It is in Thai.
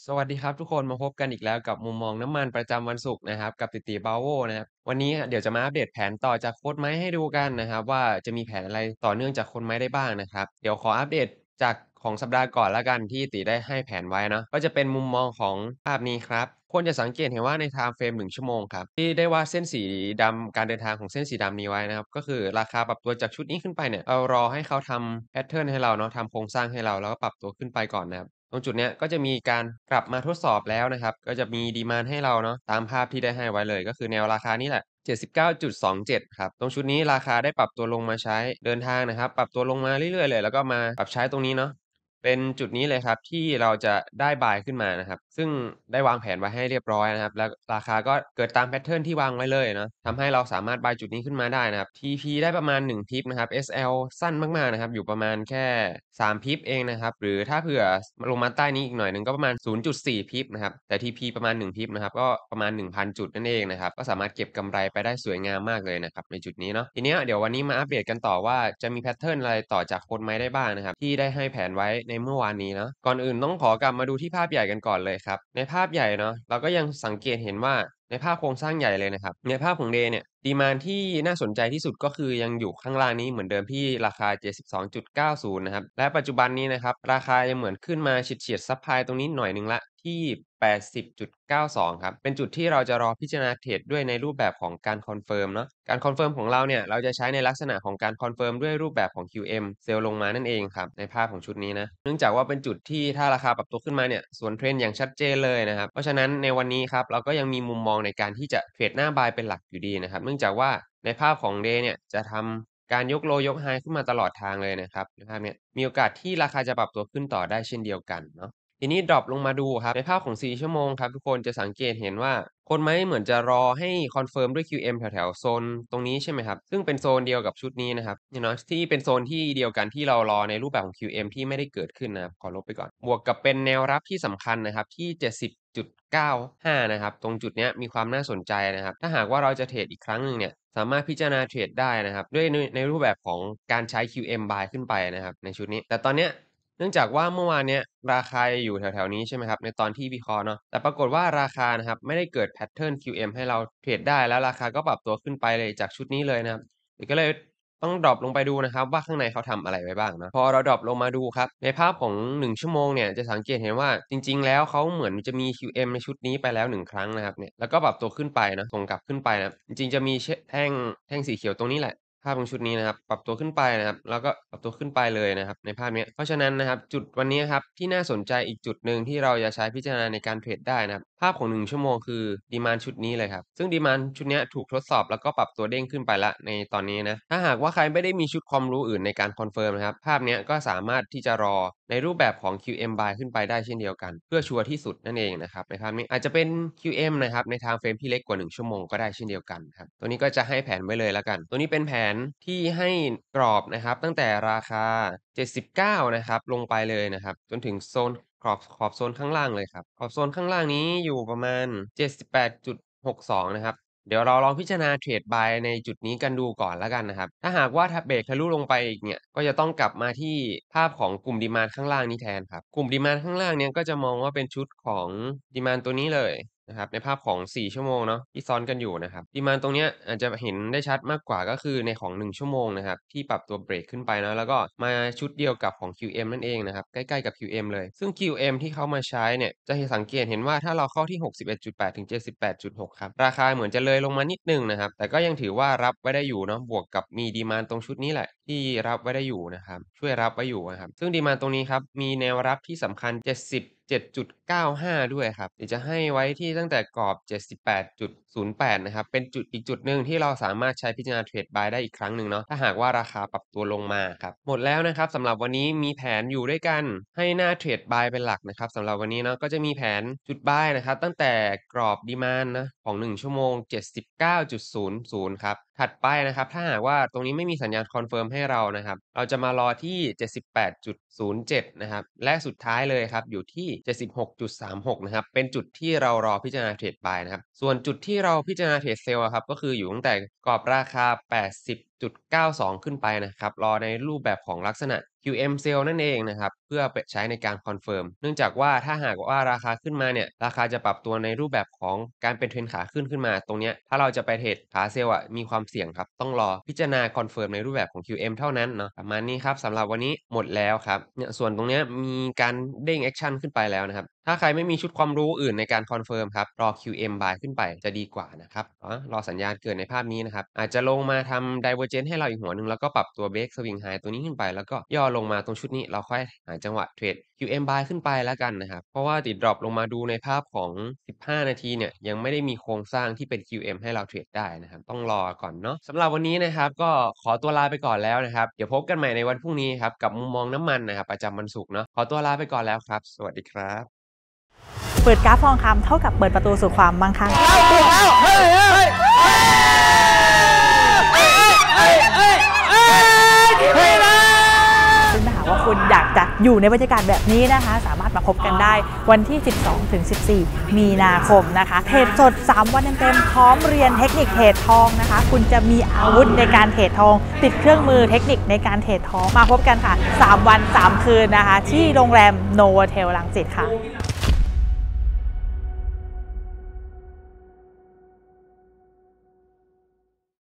สวัสดีครับทุกคนมาพบกันอีกแล้วกับมุมมองน้ำมันประจำวันศุกร์นะครับกับติบาโวนะครับวันนี้เดี๋ยวจะมาอัปเดตแผนต่อจากโค้ดไม้ให้ดูกันนะครับว่าจะมีแผนอะไรต่อเนื่องจากโค้ดไม้ได้บ้างนะครับเดี๋ยวขออัปเดตจากของสัปดาห์ก่อนแล้วกันที่ติได้ให้แผนไว้เนาะก็จะเป็นมุมมองของภาพนี้ครับควรจะสังเกตเห็นว่าในไทม์เฟรม1 ชั่วโมงครับที่ได้วาดเส้นสีดำการเดินทางของเส้นสีดำนี้ไว้นะครับก็คือราคาปรับตัวจากชุดนี้ขึ้นไปเนี่ยเรารอให้เขาทำแพทเทิร์นให้เราเนาะทำโครงสร้างให้เราแล้วก็ปรับตัวขึ้นไปก่อนนะครับ ตรงจุดเนี้ยก็จะมีการกลับมาทดสอบแล้วนะครับก็จะมีดีมานด์ให้เราเนาะตามภาพที่ได้ให้ไว้เลยก็คือแนวราคานี้แหละ79.27ครับตรงชุดนี้ราคาได้ปรับตัวลงมาใช้เดินทางนะครับปรับตัวลงมาเรื่อยๆเลยแล้วก็มาปรับใช้ตรงนี้เนาะเป็นจุดนี้เลยครับที่เราจะได้บายขึ้นมานะครับซึ่งได้วางแผนไว้ให้เรียบร้อยนะครับแล้วราคาก็เกิดตามแพตเทิร์นที่วางไว้เลยเนาะทำให้เราสามารถบายจุดนี้ขึ้นมาได้นะครับ TP ได้ประมาณ1พิปนะครับ SL สั้นมากๆนะครับอยู่ประมาณแค่3พิปเองนะครับหรือถ้าเผื่อลงมาใต้นี้อีกหน่อยหนึ่งก็ประมาณ0.4พิปนะครับแต่ TP ประมาณ1พิปนะครับก็ประมาณ1,000จุดนั่นเองนะครับก็สามารถเก็บกำไรไปได้สวยงามมากเลยนะครับในจุดนี้เนาะทีเนี้ยเดี๋ยววันนี้มาอัปเดตกันต่อว่าจะมีแพตเทิร์นอะไรต่อจากโค้ดไม้ได้บ้างนะครับที่ได้ให้แผนไว้ในเมื่อวานนี้เนาะก่อนอื่นต้องขอกลับมาดูที่ภาพใหญ่กันก่อนเลยครับในภาพใหญ่เนาะเราก็ยังสังเกตเห็นว่าในภาพโครงสร้างใหญ่เลยนะครับในภาพของ Day เนี่ยดีมานด์ที่น่าสนใจที่สุดก็คือยังอยู่ข้างล่างนี้เหมือนเดิมที่ราคา72.90นะครับและปัจจุบันนี้นะครับราคายังเหมือนขึ้นมาเฉียดๆซัปพลายตรงนี้หน่อยหนึ่งแล้วที่80.92ครับเป็นจุดที่เราจะรอพิจารณาเทรดด้วยในรูปแบบของการคอนเฟิร์มเนาะการคอนเฟิร์มของเราเนี่ยเราจะใช้ในลักษณะของการคอนเฟิร์มด้วยรูปแบบของ QM เซลล์ลงมานั่นเองครับในภาพของชุดนี้นะเนื่องจากว่าเป็นจุดที่ถ้าราคาปรับตัวขึ้นมาเนี่ยสวนเทรนด์อย่างชัดเจนเลยนะครับเพราะฉะนั้นในวันนี้ครับเราก็ยังมีมุมมองในการที่จะเทรดหน้าบายเป็นหลักอยู่ดีนะครับเนื่องจากว่าในภาพของ Day เนี่ยจะทำการยกโลยกไฮขึ้นมาตลอดทางเลยนะครับในภาพเนี้ยมีโอกาสที่ราคาจะปรับตัวขึ้นต่อได้เช่นเดียวกันเนาะ ทีนี้ดรอปลงมาดูครับในภาพของ4ชั่วโมงครับทุกคนจะสังเกตเห็นว่าคนไม้เหมือนจะรอให้คอนเฟิร์มด้วย QM แถวๆโซนตรงนี้ใช่ไหมครับซึ่งเป็นโซนเดียวกับชุดนี้นะครับเนี่ยเนาะที่เป็นโซนที่เดียวกันที่เรารอในรูปแบบของ QM ที่ไม่ได้เกิดขึ้นนะครับขอลบไปก่อนบวกกับเป็นแนวรับที่สำคัญนะครับที่70.95นะครับตรงจุดเนี้ยมีความน่าสนใจนะครับถ้าหากว่าเราจะเทรดอีกครั้งหนึ่งเนี่ยสามารถพิจารณาเทรดได้นะครับด้วยในรูปแบบของการใช้ QM buy ขึ้นไปนะครับในชุดนี้แต่ตอนเนี้ย เนื่องจากว่าเมื่อวานเนี้ยราคาอยู่แถวๆนี้ใช่ไหมครับในตอนที่วิเคราะห์เนาะแต่ปรากฏว่าราคานะครับไม่ได้เกิดแพตเทิร์น QM ให้เราเทรดได้แล้วราคาก็ปรับตัวขึ้นไปเลยจากชุดนี้เลยนะครับก็เลยต้องดรอปลงไปดูนะครับว่าข้างในเขาทำอะไรไว้บ้างเนาะพอเราดรอปลงมาดูครับในภาพของ1ชั่วโมงเนี่ยจะสังเกตเห็นว่าจริงๆแล้วเขาเหมือนจะมี QM ในชุดนี้ไปแล้ว1ครั้งนะครับเนี่ยแล้วก็ปรับตัวขึ้นไปนะส่งกลับขึ้นไปนะจริงๆจะมีแท่งสีเขียวตรงนี้แหละ ภาพตรงชุดนี้นะครับปรับตัวขึ้นไปนะครับแล้วก็ปรับตัวขึ้นไปเลยนะครับในภาพนี้เพราะฉะนั้นนะครับจุดวันนี้ครับที่น่าสนใจอีกจุดหนึ่งที่เราจะใช้พิจารณาในการเทรดได้นะครับภาพของ1ชั่วโมงคือดีมานด์ชุดนี้เลยครับซึ่งดีมานด์ชุดเนี้ยถูกทดสอบแล้วก็ปรับตัวเด้งขึ้นไปแล้วในตอนนี้นะถ้าหากว่าใครไม่ได้มีชุดความรู้อื่นในการคอนเฟิร์มนะครับภาพเนี้ยก็สามารถที่จะรอในรูปแบบของ QM buy ขึ้นไปได้เช่นเดียวกันเพื่อชัวร์ที่สุดนั่นเองนะครับในภาพนี้อาจจะเป็น QM นะครับในไทม์เฟรมที่เล็กกว่า1ชั่วโมงก็ได้เช่นเดียวกันครับตัวนี้ก็จะให้แผนไว้เลยแล้วกันตัวนี้เป็นแผนที่ให้กรอบนะครับตั้งแต่ราคา79นะครับลงไปเลยนะครับจนถึงโซนขอบโซนข้างล่างเลยครับขอบโซนข้างล่างนี้อยู่ประมาณ78.62นะครับ เดี๋ยวเราลองพิจารณาเทรดบายในจุดนี้กันดูก่อนแล้วกันนะครับถ้าหากว่าถ้าเบรกทะลุลงไปอีกเนี่ยก็จะต้องกลับมาที่ภาพของกลุ่มดีมานด์ข้างล่างนี้แทนครับกลุ่มดีมานด์ข้างล่างเนี่ยก็จะมองว่าเป็นชุดของดีมานด์ตัวนี้เลยนะครับในภาพของ4ชั่วโมงเนาะที่ซ้อนกันอยู่นะครับดีมานด์ตรงเนี้ยอาจจะเห็นได้ชัดมากกว่าก็คือในของ1ชั่วโมงนะครับที่ปรับตัวเบรกขึ้นไปนะแล้วก็มาชุดเดียวกับของ QM นั่นเองนะครับใกล้ๆกับ QM เลยซึ่ง QM ที่เขามาใช้เนี่ยจะสังเกตเห็นว่าถ้าเราเข้าที่61.8ถึง78.6ครับราคาเหมือนจะเลยลงมานิดหนึ่งนะครับแต่ก็ยังถือว่ารับไว้ได้อยู่เนาะบวกกับมีดีมานด์ตรงชุดนี้แหละที่รับไว้ได้อยู่นะครับช่วยรับไว้อยู่นะครับซึ่งดีมานด์ตรงนี้ครับมีแนวรับที่สำคัญ77.95ด้วยครับเดี๋ยวจะให้ไว้ที่ตั้งแต่กรอบ78.08นะครับเป็นจุดอีกจุดหนึ่งที่เราสามารถใช้พิจารณาเทรดบายได้อีกครั้งหนึ่งเนาะถ้าหากว่าราคาปรับตัวลงมาครับหมดแล้วนะครับสำหรับวันนี้มีแผนอยู่ด้วยกันให้หน้าเทรดบายเป็นหลักนะครับสำหรับวันนี้เนาะก็จะมีแผนจุดบายนะครับตั้งแต่กรอบดีมานด์นะของ1ชั่วโมง79.00ครับถัดไปนะครับถ้าหากว่าตรงนี้ไม่มีสัญญาณคอนเฟิร์มให้เรานะครับเราจะมารอที่78.07นะครับและสุดท้ายเลยครับอยู่ที่76.36นะครับเป็นจุดที่เรารอพิจารณาเทรดบายนะครับส่วนจุดที่เราพิจารณาเทรดเซลล์อะครับก็คืออยู่ตั้งแต่กรอบราคา80.92ขึ้นไปนะครับรอในรูปแบบของลักษณะ QM Sale นั่นเองนะครับเพื่อไปใช้ในการคอนเฟิร์มเนื่องจากว่าถ้าหากว่าราคาขึ้นมาเนี่ยราคาจะปรับตัวในรูปแบบของการเป็นเทรนขาขึ้นมาตรงเนี้ยถ้าเราจะไปเทรดขาเซลล์มีความเสี่ยงครับต้องรอพิจารณาคอนเฟิร์มในรูปแบบของ QM เท่านั้นเนาะประมาณนี้ครับสำหรับวันนี้หมดแล้วครับเนี่ยส่วนตรงเนี้ยมีการเด้งแอคชั่นขึ้นไปแล้วนะครับถ้าใครไม่มีชุดความรู้อื่นในการคอนเฟิร์มครับรอ QM buy ขึ้นไปจะดีกว่านะครับรอสัญญาณเกิดในภาพนี้นะครับอาจจะลงมาทำ Divergence ให้เราอีกหัวหนึ่งแล้วก็ปรับตัว Break Swing High ตัวนี้ขึ้นไปแล้วก็ย่อลงมาตรงชุดนี้เราค่อยหาจังหวะเทรด QM buy ขึ้นไปแล้วกันนะครับเพราะว่าติดดรอปลงมาดูในภาพของ15นาทีเนี่ยยังไม่ได้มีโครงสร้างที่เป็น QM ให้เราเทรดได้นะครับต้องรอก่อนเนาะสำหรับวันนี้นะครับก็ขอตัวลาไปก่อนแล้วนะครับเดี๋ยวพบกันใหม่ในวันพรุ่งนี้ครับกับมุมมองน้ำมันนะครับประจำวันศุกร์เนาะขอตัวลาไปก่อนแล้วครับสวัสดีครับเปิดกราฟทองคำเท่ากับเปิดประตูสู่ความมั่งคั่งซึ่งถ้าหากว่าคุณอยากจะอยู่ในบรรยากาศแบบนี้นะคะสามารถมาพบกันได้วันที่ 12-14 มีนาคมนะคะเทรดสด 3 วันเต็มๆพร้อมเรียนเทคนิคเทรดทองนะคะคุณจะมีอาวุธในการเทรดทองติดเครื่องมือเทคนิคในการเทรดทองมาพบกันค่ะ3 วัน 3 คืนนะคะที่โรงแรมโนโวเทลรังสิตค่ะ